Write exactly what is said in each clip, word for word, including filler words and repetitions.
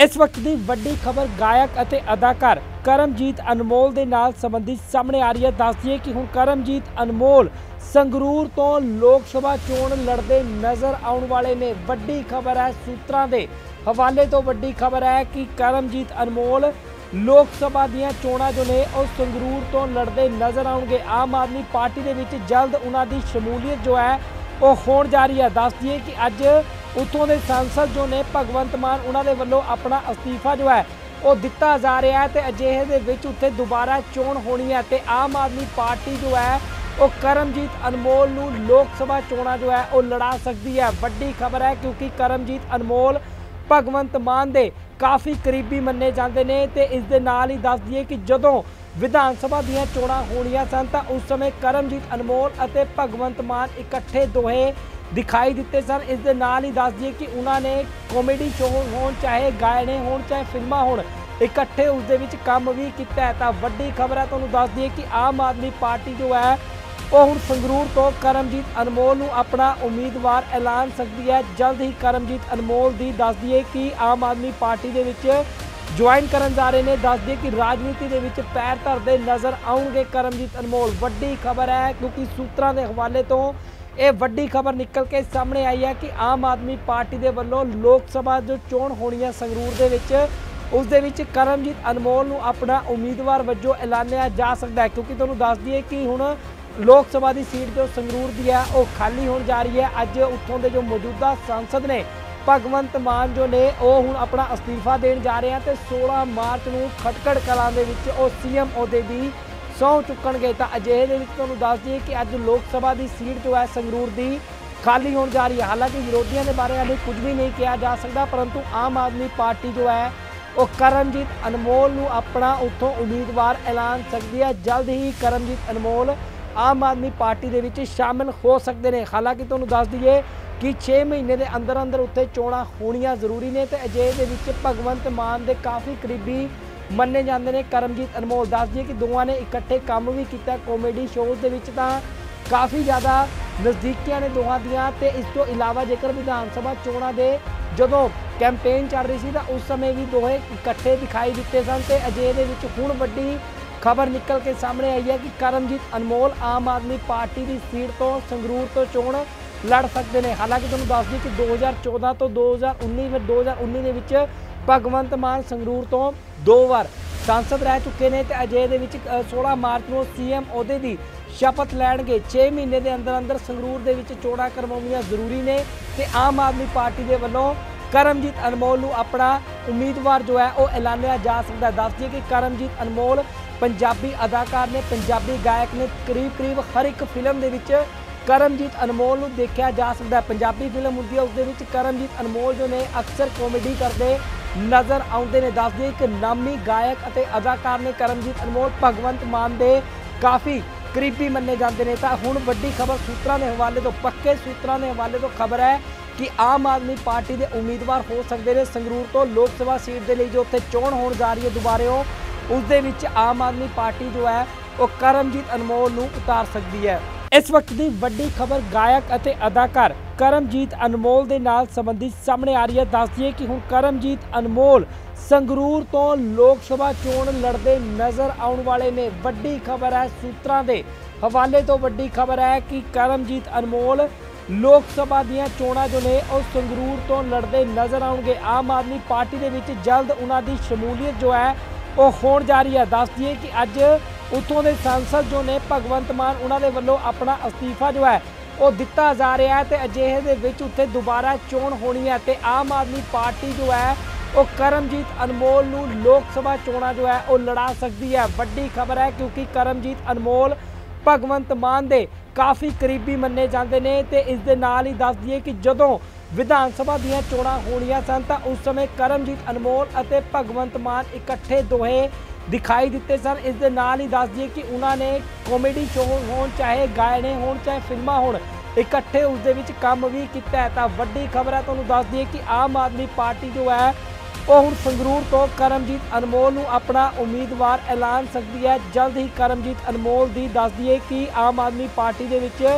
इस वक्त की वड्डी खबर गायक ਅਤੇ अदाकार करमजीत अनमोल ਦੇ ਨਾਲ संबंधित सामने आ रही है। दस दिए कि हुण करमजीत अनमोल संगरूर तो लोक सभा चोण लड़ते नज़र आने वाले ने। वड्डी खबर है, सूत्रां दे हवाले तो वड्डी खबर है कि करमजीत अनमोल लोक सभा ਦੀਆਂ चोणां जो ने ਉਹ संगरूर तो लड़ते नज़र आउणगे। आम आदमी पार्टी ਦੇ ਵਿੱਚ जल्द उन्हां दी शमूलीयत जो है वो होण जा रही है। दस दिए कि अज उत्थों के सांसद जो ने भगवंत मान उन्होंने वालों अपना अस्तीफा जो है वो दिता जा रहा है। तो अजिहे दे विच उत्थे दोबारा चोण होनी है तो आम आदमी पार्टी जो है वो करमजीत अनमोल नूं लोक सभा चोणां जो है वो लड़ा सकती है। वड्डी खबर है क्योंकि करमजीत अनमोल भगवंत मान दे काफ़ी करीबी मन्ने जाते हैं। तो इस दे नाल ही दस दिए कि जदों विधान सभा दीयां चोणां होणीआं सन तां उस समय करमजीत अनमोल अते भगवंत मान इकट्ठे दोहे दिखाई दिते सन। इस दे नाल ही दस दिए कि उन्होंने कॉमेडी शो होण चाहे गायने होण चाहे फिल्मां होण इकट्ठे उस दे विच काम भी कीता है। तां वड्डी खबर है, तुहानूं दस दिए कि आम आदमी पार्टी जो है वो हुण संगरूर तो करमजीत अनमोल नूं अपना उम्मीदवार ऐलान सकती है। जल्द ही करमजीत अनमोल दी दस दिए कि आम आदमी पार्टी दे विच ज्वाइन करन जा रहे हैं। दस दिए कि राजनीति दे विच पैर धरते नज़र आउणगे करमजीत अनमोल। वड्डी खबर है क्योंकि सूत्रां दे हवाले तो ये वड्डी खबर निकल के सामने आई है कि आम आदमी पार्टी दे वल्लों लोक सभा जो चोण होनी है संगरूर दे विच उस दे विच करमजीत अनमोल नूं अपना उम्मीदवार वजों ऐलानिया जा सकता है। क्योंकि तुहानूं दस दिए कि हुण लोक सभा की सीट जो संगरूर की है वो खाली होने जा रही है। अज उत्थों के जो मौजूदा सांसद ने भगवंत मान जो ने वो हुण अपना अस्तीफा देण जा रहे हैं। तो सोलह मार्च नूं खटकड़ कलां दे विच वो सी एम अहुदे दी सौं चुकणगे। तो अजिहे दे विच तुहानूं दस दईए कि अज लोक सभा की सीट जो है संगरूर की खाली होने जा रही है। हालांकि विरोधियों के बारे में कुछ भी नहीं कहा जा सकता, परंतु आम आदमी पार्टी जो है वो करमजीत अनमोल नूं अपना उत्थों उम्मीदवार ऐलान सकती है। जल्द ही करमजीत अनमोल आम आदमी पार्टी दे विच शामिल हो सकते हैं। हालांकि तुहानूं दस दईए कि छे महीने के अंदर अंदर उत्थे चोणां होणीआं जरूरी ने। तो अजिहे दे विच भगवंत मान दे काफ़ी करीबी मन्ने जाते हैं करमजीत अनमोल। दस दिए कि दोवां ने इकट्ठे काम भी किया कॉमेडी शोज़ दे विच तां काफ़ी ज़्यादा नज़दीकियां ने दोवां दियां। ते इस तो इलावा जेकर विधान सभा चोणां दे जदों कैंपेन चल रही सी तां उस समय भी दोहे इकट्ठे दिखाई दिते सन। ते अजिहे दे विच हुण वड्डी खबर निकल के सामने आई है कि करमजीत अनमोल आम आदमी पार्टी की सीट तो संगरूर तो चोण लड़ सकते हैं। हालांकि तुहानूं दस दी कि दो हज़ार चौदह तो दो हज़ार उन्नीस में दो हज़ार उन्नीस के विच भगवंत मान संगरूर तो दो बार सांसद रह चुके हैं। तो अजिहे दे विच सोलह मार्च को सी एम अहुदे की शपथ लैणगे। छे महीने के अंदर अंदर संगरूर दे विच चोणां करवाउणीआं जरूरी ने। तो आम आदमी पार्टी के वल्लों करमजीत अनमोल नूं अपना उम्मीदवार जो है वो ऐलानिया जा सकता है। दस दिए कि करमजीत अनमोल पंजाबी अदाकार ने, पंजाबी गायक ने। करीब करीब हर एक फिल्म दे विच करमजीत अनमोल नूं देखा जा सकता है। पंजाबी फिल्म हुंदी है उस दे विच करमजीत अनमोल जो ने अक्सर कॉमेडी करते नज़र आउंदे ने। दस दिए एक नामी गायक अते अदाकार ने करमजीत अनमोल भगवंत मान दे काफ़ी करीबी मन्ने जाते हैं। तो हुण वड्डी खबर सूत्रां के हवाले तो पक्के सूत्रां के हवाले तो खबर है कि आम आदमी पार्टी के उम्मीदवार हो सकते हैं संगरूर तो लोक सभा सीट के लिए जो उत्थे चोण होण जा रही है दोबारे उस दे विच आम आदमी पार्टी जो है वो करमजीत अनमोल नूं उतार सकती है। इस वक्त की वड्डी खबर गायक अते अदाकार करमजीत अनमोल के नाल संबंधित सामने आ रही है। दस दिए कि हुण करमजीत अनमोल संगरूर तो लोक सभा चोण लड़ते नज़र आने वाले ने। वड्डी खबर है, सूत्रां दे हवाले तो वड्डी खबर है कि करमजीत अनमोल लोक सभा दीयां चोणां जो ने वो संगरूर तो लड़ते नज़र आउणगे। आम आदमी पार्टी दे विच जल्द उन्हां दी शमूलीयत जो है वो होण जा रही है। दस दिए कि अज उत्थों के सांसद जो ने भगवंत मान उन्होंने वालों अपना अस्तीफा जो है वो दिता जा रहा है। तो अजिहे दे विच उत्थे दोबारा चोण होनी है। तो आम आदमी पार्टी जो है वो करमजीत अनमोल नूं लोक सभा चोणां जो है वो लड़ा सकती है। वड्डी खबर है क्योंकि करमजीत अनमोल भगवंत मान दे काफ़ी करीबी मन्ने जाते हैं। तो इस दे नाल ही दस दिए कि जदों विधान सभा दीयां चोणां होणीआं सन तां उस समय करमजीत अनमोल अते भगवंत मान इकट्ठे दोहे दिखाई दिते सन। इस दे नाल ही दस दिए कि उन्होंने कॉमेडी शो होण चाहे गायने होण चाहे फिल्मां होण इकट्ठे उस दे विच काम भी कीता है। तां वड्डी खबर है, तुहानूं दस दिए कि आम आदमी पार्टी जो है वो हुण संगरूर तो करमजीत अनमोल नूं अपना उम्मीदवार ऐलान सकती है। जल्द ही करमजीत अनमोल की दस दिए कि आम आदमी पार्टी दे विच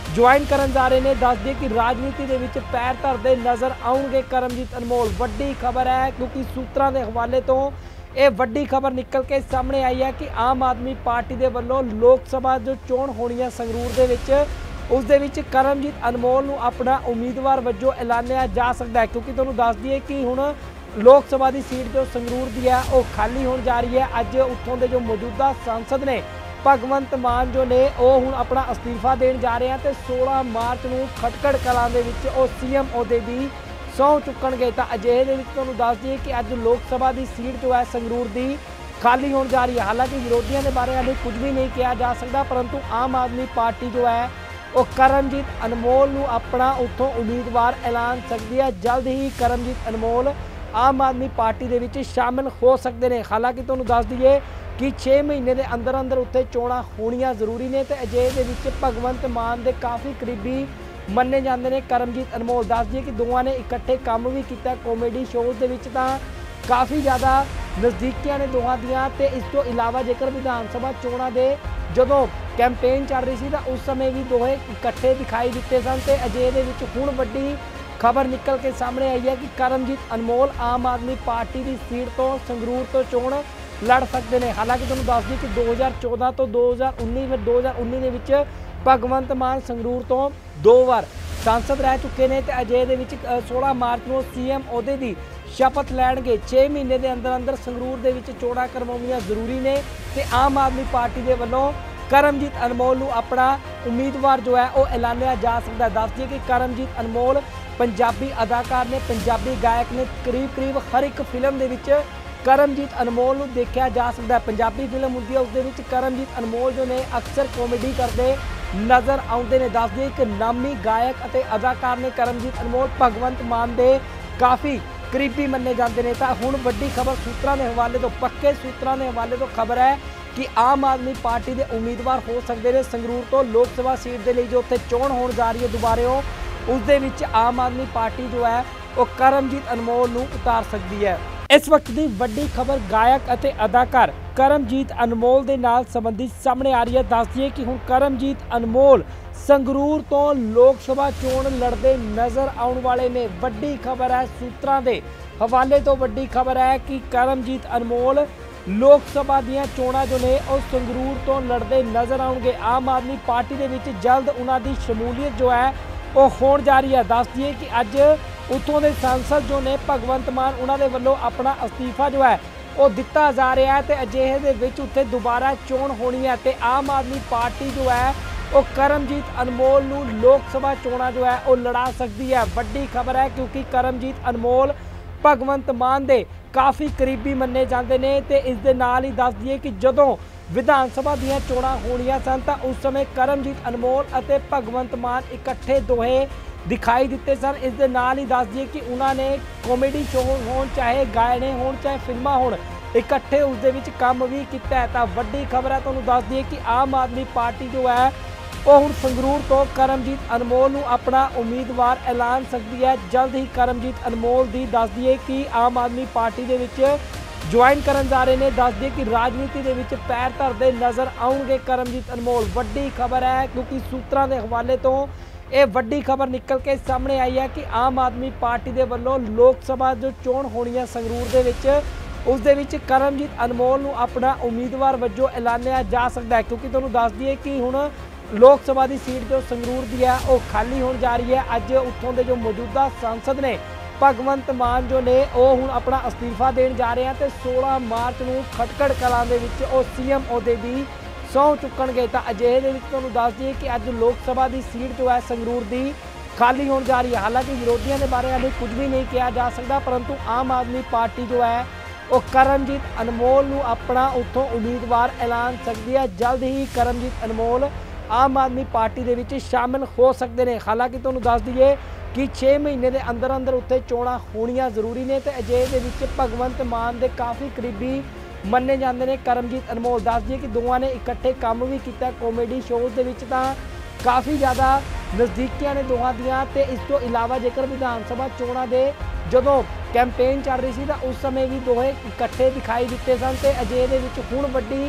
ज्वाइन करन जा रहे हैं। दस दिए कि राजनीति के विच पैर धरते नज़र आउणगे करमजीत अनमोल। वड्डी खबर है क्योंकि सूत्रां के हवाले तो ये वड्डी खबर निकल के सामने आई है कि आम आदमी पार्टी के वल्लों लोक सभा जो चोण होनी है संगरूर दे विच उस दे विच करमजीत अनमोल नूं अपना उम्मीदवार वजों ऐलानिया जा सकता है। क्योंकि तुहानूं दस दईए कि हुण लोक सभा की सीट जो संगरूर की है वो खाली होने जा रही है। अज उत्थों के जो मौजूदा सांसद ने भगवंत मान जो ने वो हुण अपना अस्तीफा देण जा रहे हैं तो सोलह मार्च नूं खटकड़ कलां दे विच वो सी एम अहुदे की सौं चुकणगे। तो अजिहे दे विच तुहानूं दस दईए कि अज लोक सभा की सीट जो है संगरूर की खाली होने जा रही है। हालांकि विरोधियों के बारे में कुछ भी नहीं कहा जा सकता, परंतु आम आदमी पार्टी जो है वो करमजीत अनमोल नूं अपना उत्थों उम्मीदवार ऐलान सकती है। जल्द ही करमजीत अनमोल आम आदमी पार्टी दे विच शामिल हो सकते हैं। हालांकि तुहानूं दस दईए कि छे महीने के अंदर अंदर उत्थे चोणां होणियां जरूरी ने। तो अजिहे दे विच भगवंत मान के काफ़ी करीबी मन्ने जाते हैं करमजीत अनमोल। दस दिए कि दोवां ने इकट्ठे काम भी किया कॉमेडी शोज़ दे विच तां काफ़ी ज़्यादा नज़दीकियां ने दोवां दियां। ते इस तो इलावा जेकर विधान सभा चोणां दे जदों कैंपेन चल रही सी तां उस समय भी दोहे इकट्ठे दिखाई दिते सन। ते अजिहे दे विच हुण वड्डी खबर निकल के सामने आई है कि करमजीत अनमोल आम आदमी पार्टी की सीट तो संगरूर तो चोण लड़ सकते हैं। हालांकि तुहानूं दस दी कि दो हज़ार चौदह तो दो हज़ार उन्नीस में दो हज़ार उन्नीस के विच भगवंत मान संगरूर तो दो बार सांसद रह चुके हैं। तो अजिहे दे विच सोलह मार्च को सी एम अहुदे की शपथ लैणगे। छे महीने के अंदर अंदर संगरूर दे विच चोणां करवाउणियां जरूरी ने। तो आम आदमी पार्टी के वल्लों करमजीत अनमोल नूं अपना उम्मीदवार जो है वह ऐलानिया जा सकता है। दस दिए कि करमजीत अनमोल पंजाबी अदाकार ने, पंजाबी गायक ने। करीब करीब हर एक फिल्म दे विच करमजीत अनमोल नूं देखा जा सकता है। पंजाबी फिल्म होंदी है उस दे विच करमजीत अनमोल जो ने अक्सर कॉमेडी करते नज़र आउंदे ने। दस दिए एक नामी गायक अते अदाकार ने करमजीत अनमोल भगवंत मान दे काफ़ी करीबी मन्ने जाते हैं। तो हुण वड्डी खबर सूत्रां के हवाले तो पक्के सूत्रां के हवाले तो खबर है कि आम आदमी पार्टी के उम्मीदवार हो सकते हैं संगरूर तो लोक सभा सीट के लिए जो उत्थे चोण होने जा रही है दोबारे उस दे विच आम आदमी पार्टी जो है वो करमजीत अनमोल नूं उतार सकती है। इस वक्त की वड्डी खबर गायक अते अदाकार करमजीत अनमोल के नाल संबंधित सामने आ रही है। दस दिए कि हुण करमजीत अनमोल संगरूर तो लोक सभा चोण लड़ते नज़र आने वाले ने। वड्डी खबर है सूत्रां दे हवाले तो वड्डी खबर है कि करमजीत अनमोल लोक सभा दीयां चोणां जो ने और संगरूर तो लड़ते नज़र आउणगे। आम आदमी पार्टी के विच जल्द उन्हां दी शमूलीयत जो है वो होण जा रही है। दस दिए कि अज उत्थों के सांसद जो ने भगवंत मान उन्हां दे वल्लों अपना अस्तीफा जो है वो दिता जा रहा है। तो अजिहे दे विच उत्थे दोबारा चोण होनी है। तो आम आदमी पार्टी जो है वो करमजीत अनमोल नूं लोक सभा चोणां जो है वो लड़ा सकती है। वड्डी खबर है क्योंकि करमजीत अनमोल भगवंत मान दे काफ़ी करीबी मन्ने जाते हैं। तो इस दे नाल ही दस दिए कि जदों विधान सभा दीयां चोणां होणियां सन तां उस समय करमजीत अनमोल अते भगवंत मान इकट्ठे दोहे दिखाई दिते सन। इस दे नाल ही दस दिए कि उन्होंने कॉमेडी शो होण चाहे गायने होण चाहे फिल्मां होण इकट्ठे उस दे विच काम भी किया है। तो वड्डी खबर है तुहानूं दस दिए कि आम आदमी पार्टी जो है वो हुण संगरूर तो करमजीत अनमोल नूं अपना उम्मीदवार ऐलान सकती है। जल्द ही करमजीत अनमोल की दस दिए कि आम आदमी पार्टी के विच ज्वाइन करन जा रहे हैं। दस दिए कि राजनीति के विच पैर धरते नज़र आउणगे करमजीत अनमोल। वड्डी खबर है क्योंकि सूत्रां के हवाले तो ये वड्डी खबर निकल के सामने आई है कि आम आदमी पार्टी के वल्लों लोक सभा जो चोण होनी है संगरूर दे विच उस दे विच करमजीत अनमोल नूं अपना उम्मीदवार वजों ऐलानिया जा सकता है। क्योंकि तुहानूं दस दिए कि हुण लोक सभा की सीट जो संगरूर की है वो खाली होने जा रही है। अज उत्थों के जो मौजूदा सांसद ने भगवंत मान जो ने वो हुण अपना अस्तीफा देण जा रहे हैं। तो सोलह मार्च को खटकड़ कलां दे विच वो सी एम अहुदे की सौं चुकणगे। तो अजिहे दे विच तुहानूं दस दईए कि अज लोक सभा की सीट जो है संगरूर की खाली होने जा रही है। हालांकि विरोधियों के बारे में कुछ भी नहीं कहा जा सकता, परंतु आम आदमी पार्टी जो है वो करमजीत अनमोल नूं अपना उत्थों उम्मीदवार ऐलान सकती है। जल्द ही करमजीत अनमोल आम आदमी पार्टी के विच शामिल हो सकते हैं। हालांकि तुहानूं दस दईए कि छे महीने के अंदर अंदर उत्थे चोणां होणियां जरूरी ने। तो अजिहे दे विच भगवंत मान के काफ़ी करीबी मन्ने जाते हैं करमजीत अनमोल। दस दिए कि दोवां ने इकट्ठे काम भी किया कॉमेडी शोज़ दे विच तां काफ़ी ज़्यादा नज़दीकियां ने दोहां दियां। तो इस तो इलावा जेकर विधान सभा चोणां दे जदों कैंपेन चल रही सी तां उस समय भी दोहे इकट्ठे दिखाई दिते सन। तो अजिहे दे विच हुण वड्डी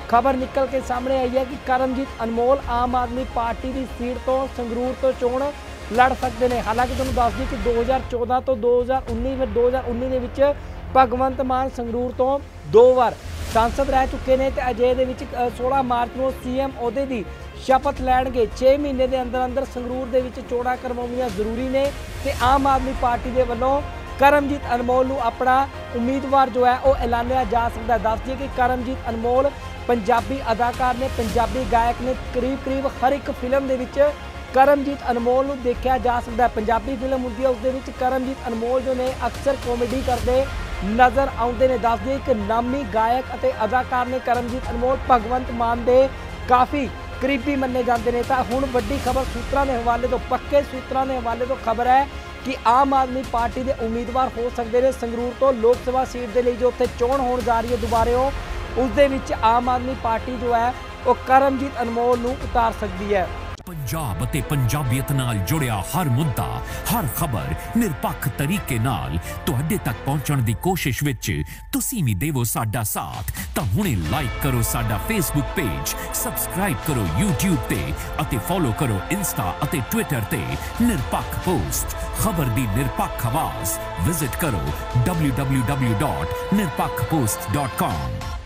खबर निकल के सामने आई है कि करमजीत अनमोल आम आदमी पार्टी की सीट तो संगरूर तो चोण लड़ सकते हैं। हालांकि तुहानूं दस दी कि दो हज़ार चौदह तो दो हज़ार उन्नीस में दो हज़ार उन्नीस के विच भगवंत मान संगरूर तो दो बार सांसद रह चुके हैं तो अजे दे विच सोलह मार्च को सी एम अहुदे की शपथ लैणगे। छे महीने के अंदर अंदर संगरूर दे विच चोणां करवाउणियां जरूरी ने ते आम आदमी पार्टी के वल्लों करमजीत अनमोल नूं अपना उम्मीदवार जो है वो ऐलानिया जा सकता है। दस दिए कि करमजीत अनमोल पंजाबी अदाकार ने, पंजाबी गायक ने, करीब करीब हर एक फिल्म दे विच करमजीत अनमोल नूं देखा जा सकता है। पंजाबी फिल्म हुंदी है उस दे विच करमजीत अनमोल जो ने अक्सर कॉमेडी करते नज़र आउंदे ने। दस दिए एक नामी गायक अते अदाकार ने करमजीत अनमोल भगवंत मान दे काफ़ी करीबी मन्ने जाते हैं। तो हुण वड्डी खबर सूत्रां के हवाले तो, पक्के सूत्रां के हवाले तो खबर है कि आम आदमी पार्टी के उम्मीदवार हो सकते हैं संगरूर तो लोक सभा सीट के लिए जो उत्थे चोण होण जा रही है दोबारे हो, उस दे विच आम आदमी पार्टी जो है वो करमजीत अनमोल नूं उतार सकती है। पंजाब ते पंजाबियत नाल जुड़िया हर मुद्दा, हर खबर निरपक्ष तरीके नाल तुहाडे तक पहुंचण दी कोशिश विच तुसीं भी देवो साडा साथ। तां हुणे लाइक करो साडा फेसबुक पेज, सबसक्राइब करो यूट्यूब ते अते फॉलो करो इंस्टा अते ट्विटर ते निरपक्ष पोस्ट। खबर दी निरपक्ष आवाज विजिट करो W W W dot Nirpakh post dot com.